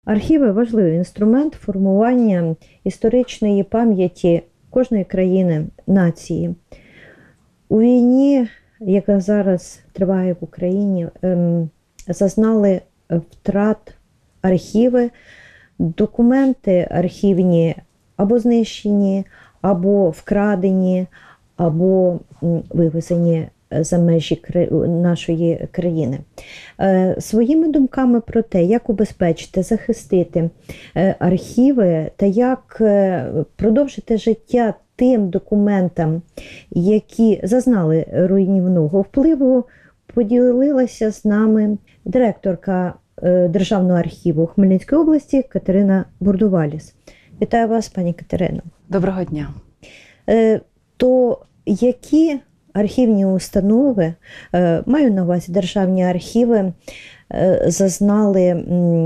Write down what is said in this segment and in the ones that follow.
Архіви – важливий інструмент формування історичної пам'яті кожної країни, нації. У війні, яка зараз триває в Україні, зазнали втрат архіви, документи архівні або знищені, або вкрадені, або вивезені за межі нашої країни. Своїми думками про те, як убезпечити, захистити архіви та як продовжити життя тим документам, які зазнали руйнівного впливу, поділилася з нами директорка Державного архіву Хмельницької області Катерина Бурдуваліс. Вітаю вас, пані Катерино. Доброго дня. То які архівні установи, маю на увазі державні архіви, зазнали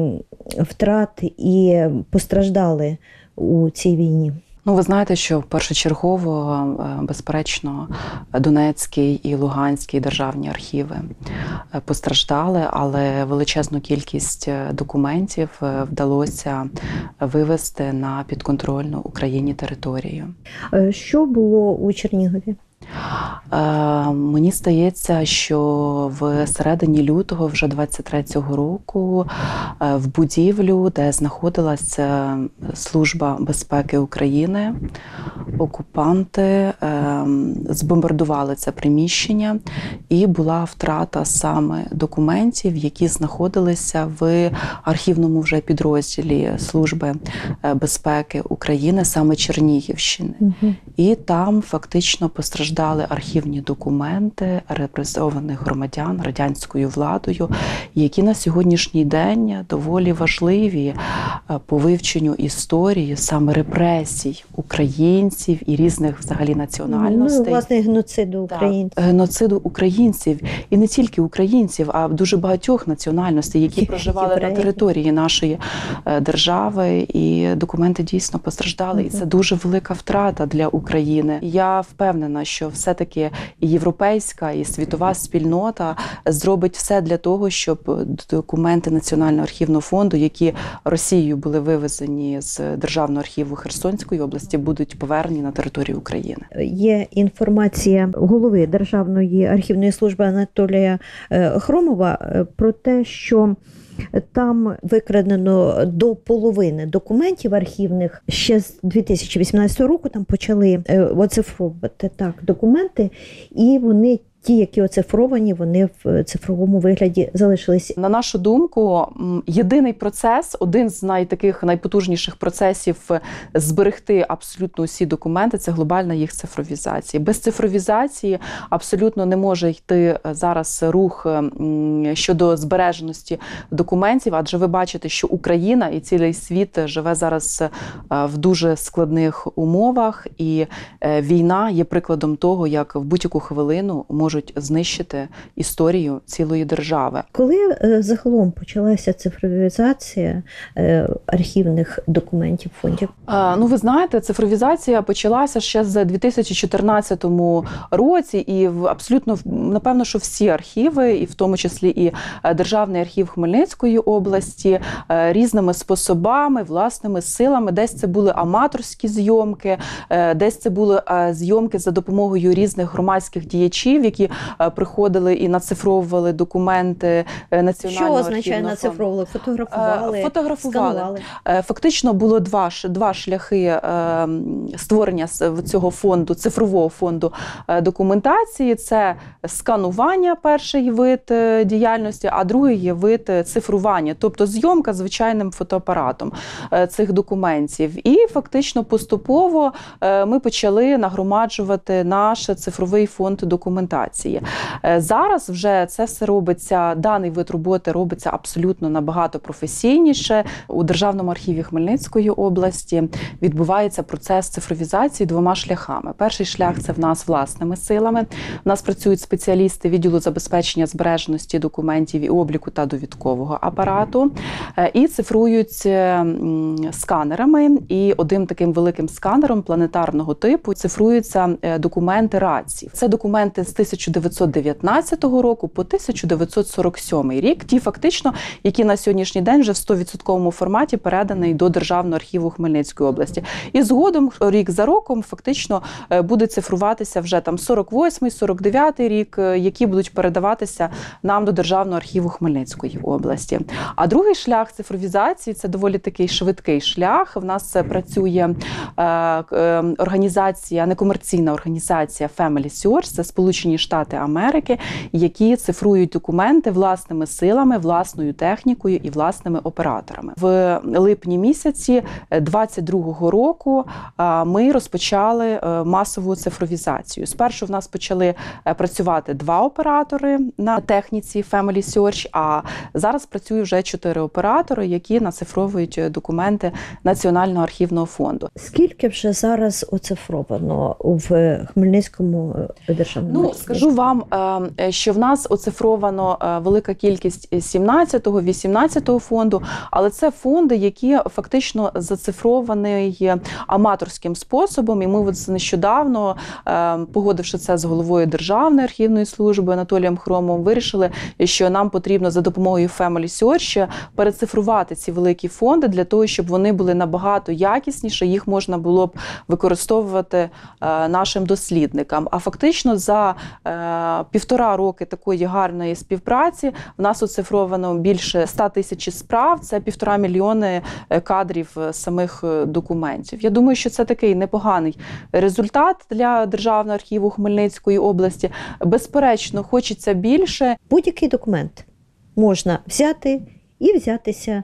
втрат і постраждали у цій війні? Ну, ви знаєте, що першочергово, безперечно, Донецький і Луганський державні архіви постраждали, але величезну кількість документів вдалося вивести на підконтрольну Україні територію. Що було у Чернігові? Мені здається, що в середині лютого вже 23-го року в будівлю, де знаходилася Служба безпеки України, окупанти збомбардували це приміщення, і була втрата саме документів, які знаходилися в архівному вже підрозділі Служби безпеки України, саме Чернігівщини. І там фактично постраждали архівні документи репресованих громадян радянською владою, які на сьогоднішній день доволі важливі по вивченню історії, саме репресій українців і різних взагалі національностей. Ну, власне, геноциду українців. Так, геноциду українців. І не тільки українців, а дуже багатьох національностей, які проживали на території нашої держави. І документи дійсно постраждали. І це дуже велика втрата для України. Я впевнена, що все-таки і європейська, і світова спільнота зробить все для того, щоб документи Національного архівного фонду, які Росією були вивезені з Державного архіву Херсонської області, будуть повернені на територію України. Є інформація голови Державної архівної служби Анатолія Хромова про те, що там викрадено до половини документів архівних. Ще з 2018 року там почали оцифровувати документи, і вони, ті, які оцифровані, вони в цифровому вигляді залишились. На нашу думку, єдиний процес, один з найпотужніших процесів зберегти абсолютно усі документи – це глобальна їх цифровізація. Без цифровізації абсолютно не може йти зараз рух щодо збереженості документів, адже ви бачите, що Україна і цілий світ живе зараз в дуже складних умовах, і війна є прикладом того, як в будь-яку хвилину можуть знищити історію цілої держави. Коли загалом почалася цифровізація архівних документів фондів? Ну, ви знаєте, цифровізація почалася ще з 2014 році, і абсолютно, напевно, що всі архіви, і в тому числі і Державний архів Хмельницької області, різними способами, власними силами. Десь це були аматорські зйомки, десь це були зйомки за допомогою різних громадських діячів, які приходили і нацифровували документи Національного архівного фонду. Що означає нацифровували? Фотографували? Фотографували. Фактично було два шляхи створення цього фонду, цифрового фонду документації. Це сканування, перший вид діяльності, а другий є вид цифрування, тобто зйомка звичайним фотоапаратом цих документів. І фактично поступово ми почали нагромаджувати наш цифровий фонд документації. Зараз вже це все робиться, даний вид роботи робиться абсолютно набагато професійніше. У Державному архіві Хмельницької області відбувається процес цифровізації двома шляхами. Перший шлях – це в нас власними силами. У нас працюють спеціалісти відділу забезпечення збереженості документів і обліку та довідкового цифрового апарату і цифрують сканерами. І одним таким великим сканером планетарного типу цифруються документи рації. Це документи з 1919 року по 1947 рік. Ті фактично, які на сьогоднішній день вже в 100% форматі переданий до Державного архіву Хмельницької області. І згодом, рік за роком, фактично буде цифруватися вже там 48-й, 49-й рік, які будуть передаватися нам до Державного архіву Хмельницької області. А другий шлях цифровізації – це доволі такий швидкий шлях. В нас працює організація, некомерційна організація Family Search, це Сполучені Штати Америки, які цифрують документи власними силами, власною технікою і власними операторами. В липні місяці 22-го року ми розпочали масову цифровізацію. Спершу в нас почали працювати 2 оператори на техніці Family Search, а зараз працює вже 4 оператори, які нацифровують документи Національного архівного фонду. Скільки вже зараз оцифровано в Хмельницькому державному архіві? Скажу вам, що в нас оцифровано велика кількість 17-го, 18-го фонду, але це фонди, які фактично зацифровані аматорським способом, і ми нещодавно, погодивши це з головою Державної архівної служби Анатолієм Хромовим, вирішили, що нам потрібно за допомогою Family Search перецифрувати ці великі фонди для того, щоб вони були набагато якісніше, їх можна було б використовувати нашим дослідникам. А фактично за 1,5 роки такої гарної співпраці в нас оцифровано більше 100 тисяч справ, це 1,5 мільйони кадрів самих документів. Я думаю, що це такий непоганий результат для Державного архіву Хмельницької області. Безперечно, хочеться більше. Будь-який документ можна взяти і взятися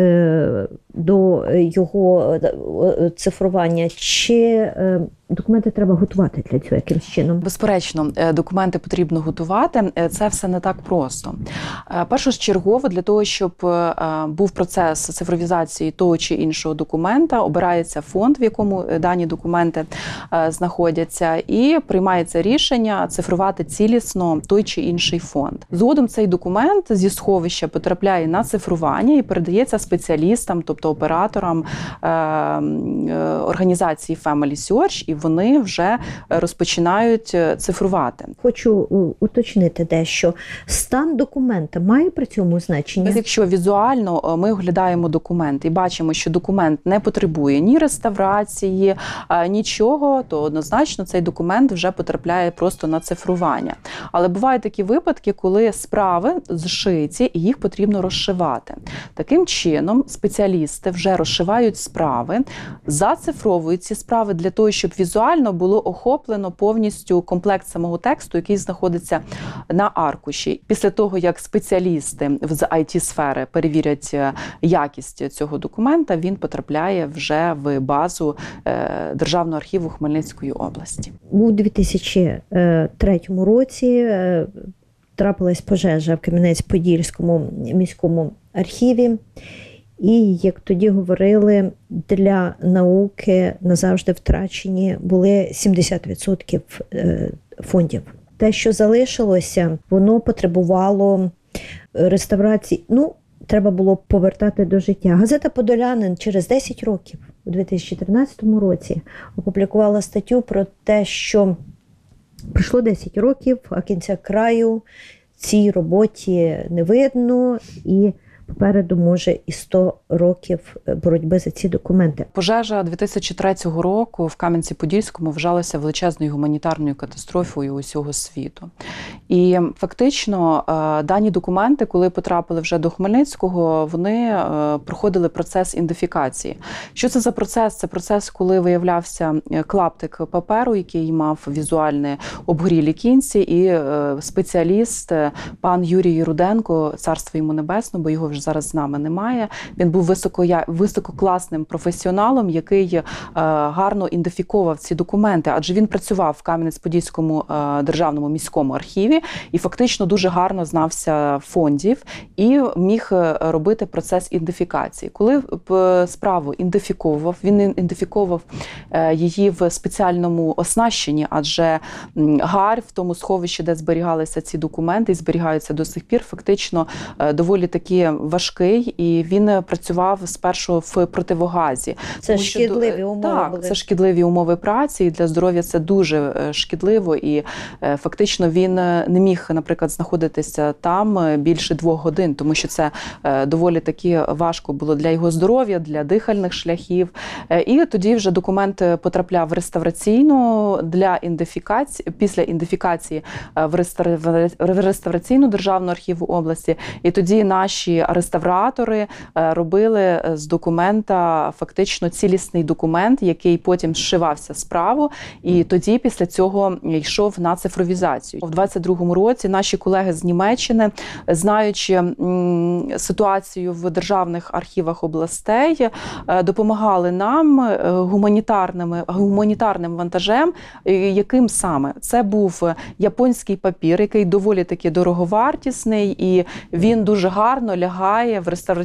до його цифрування. Чи документи треба готувати для цього якимось чином? Безперечно, документи потрібно готувати. Це все не так просто. Першочергово, для того, щоб був процес цифровізації того чи іншого документа, обирається фонд, в якому дані документи знаходяться, і приймається рішення цифрувати цілісно той чи інший фонд. Згодом цей документ зі сховища потрапляє на цифрування і передається спеціалістам, тобто операторам організації Family Search, і вони вже розпочинають цифрувати. Хочу уточнити дещо. Стан документа має при цьому значення? Якщо візуально ми оглядаємо документ і бачимо, що документ не потребує ні реставрації, нічого, то однозначно цей документ вже потрапляє просто на цифрування. Але бувають такі випадки, коли справи зшиті і їх потрібно розшивати. Таким чином спеціалісти вже розшивають справи, зацифровують ці справи для того, щоб візуально було охоплено повністю комплект самого тексту, який знаходиться на аркуші. Після того, як спеціалісти з IT-сфери перевірять якість цього документа, він потрапляє вже в базу Державного архіву Хмельницької області. У 2003 році трапилась пожежа в Кам'янець-Подільському міському архіві. І, як тоді говорили, для науки назавжди втрачені були 70% фондів. Те, що залишилося, воно потребувало реставрації. Треба було повертати до життя. Газета «Подолянин» через 10 років, у 2013 році, опублікувала статтю про те, що пройшло 10 років, а кінця краю цій роботі не видно, і попереду, може, і 100 років боротьби за ці документи. Пожежа 2003 року в Кам'янці-Подільському вважалася величезною гуманітарною катастрофою усього світу. І фактично дані документи, коли потрапили вже до Хмельницького, вони проходили процес ідентифікації. Що це за процес? Це процес, коли виявлявся клаптик паперу, який мав візуальне обгорілі кінці, і спеціаліст, пан Юрій Руденко, царство йому небесне, бо його вже зараз з нами немає. Він був висококласним професіоналом, який гарно ідентифікував ці документи, адже він працював в Кам'янець-Подільському державному міському архіві і фактично дуже гарно знався фондів і міг робити процес ідентифікації. Коли справу ідентифіковував, він ідентифіковував її в спеціальному оснащенні, адже ГАР в тому сховищі, де зберігалися ці документи і зберігаються до сих пір, фактично доволі такі важкий, і він працював спершу в противогазі. Це Тому що шкідливі умови Так, були. це шкідливі умови праці, і для здоров'я це дуже шкідливо, і фактично він не міг, наприклад, знаходитися там більше 2 годин, тому що це доволі таки важко було для його здоров'я, для дихальних шляхів. І тоді вже документ потрапляв в реставраційну для ідентифікації, після ідентифікації в реставраційну державну архіву області. І тоді наші реставратори робили з документа фактично цілісний документ, який потім зшивався справу, і тоді після цього йшов на цифровізацію. У 22-му році наші колеги з Німеччини, знаючи ситуацію в державних архівах областей, допомагали нам гуманітарним вантажем. Яким саме? Це був японський папір, який доволі таки дороговартісний, і він дуже гарно лягає в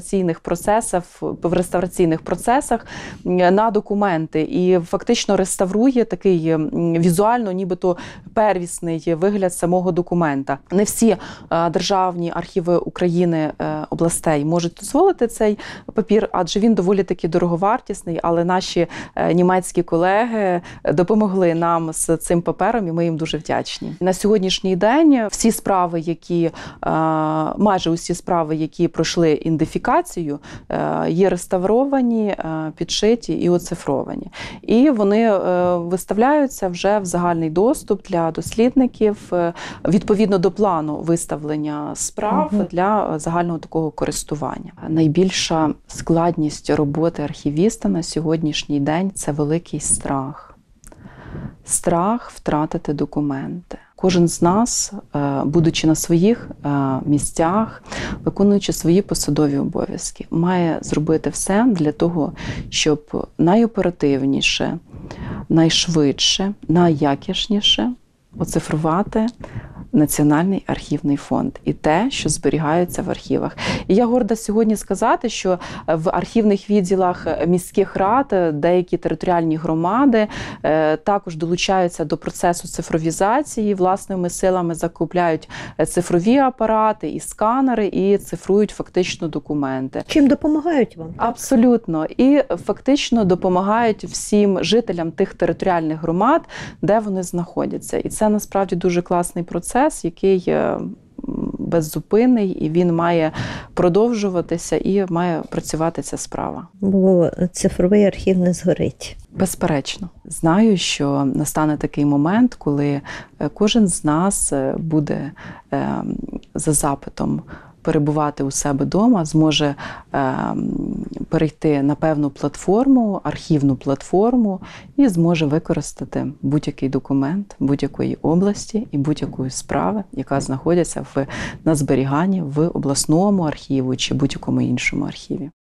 реставраційних процесах на документи і фактично реставрує такий візуально нібито первісний вигляд самого документа. Не всі державні архіви України областей можуть дозволити цей папір, адже він доволі таки дороговартісний, але наші німецькі колеги допомогли нам з цим папером, і ми їм дуже вдячні. На сьогоднішній день всі справи, майже усі справи, які пройшли ідентифікацію, є реставровані, підшиті і оцифровані. І вони виставляються вже в загальний доступ для дослідників відповідно до плану виставлення справ для загального такого користування. Найбільша складність роботи архівіста на сьогоднішній день – це великий страх. Страх втратити документи. Кожен з нас, будучи на своїх місцях, виконуючи свої посадові обов'язки, має зробити все для того, щоб найоперативніше, найшвидше, найякісніше оцифрувати Національний архівний фонд і те, що зберігається в архівах. І я горда сьогодні сказати, що в архівних відділах міських рад деякі територіальні громади також долучаються до процесу цифровізації, власними силами закупляють цифрові апарати і сканери, і цифрують фактично документи. Чим допомагають вам? Абсолютно. І фактично допомагають всім жителям тих територіальних громад, де вони знаходяться. І це насправді дуже класний процес, який беззупинний, і він має продовжуватися, і має працювати ця справа. Бо цифровий архів не згорить. Безперечно. Знаю, що настане такий момент, коли кожен з нас буде за запитом перебувати у себе вдома, зможе перейти на певну платформу, архівну платформу, і зможе використати будь-який документ будь-якої області і будь-якої справи, яка знаходиться на зберіганні в обласному архіві чи будь-якому іншому архіві.